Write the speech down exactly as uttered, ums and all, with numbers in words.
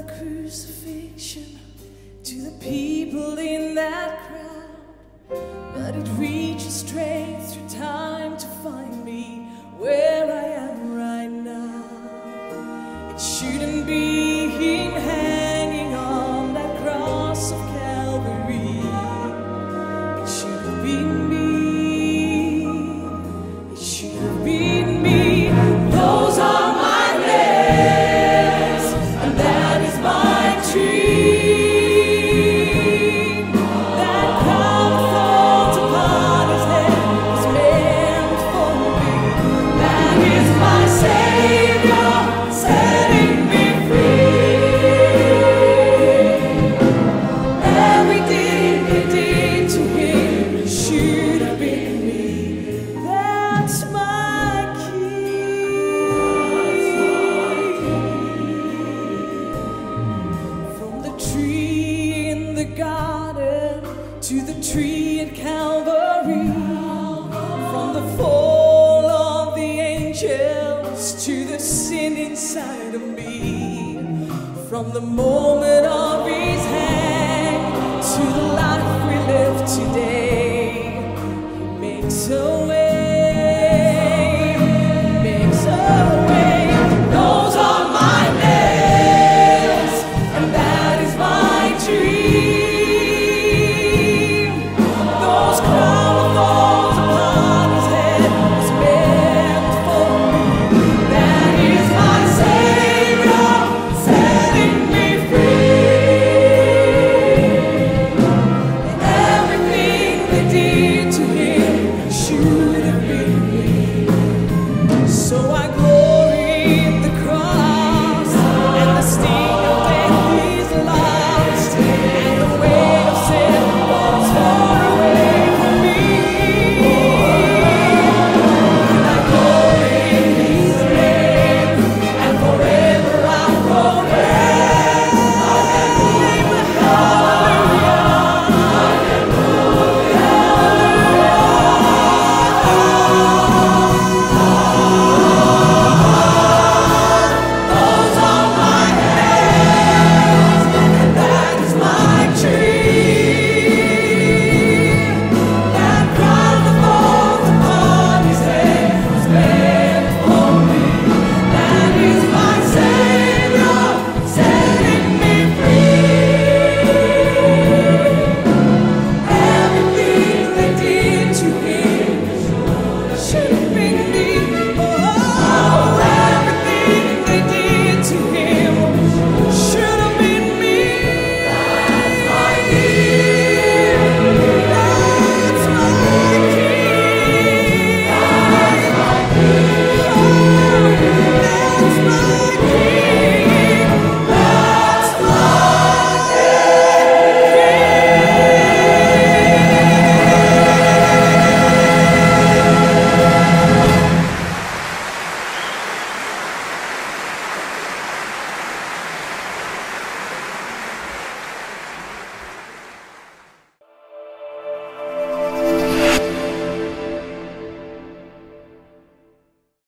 the crucifixion to the people in that crowd, but it reaches straight through time to find me where I am right now. It shouldn't be him hanging on that cross of Calvary. It should have been me. It should have been me. Those are my legs, and that is my tree. From the moment I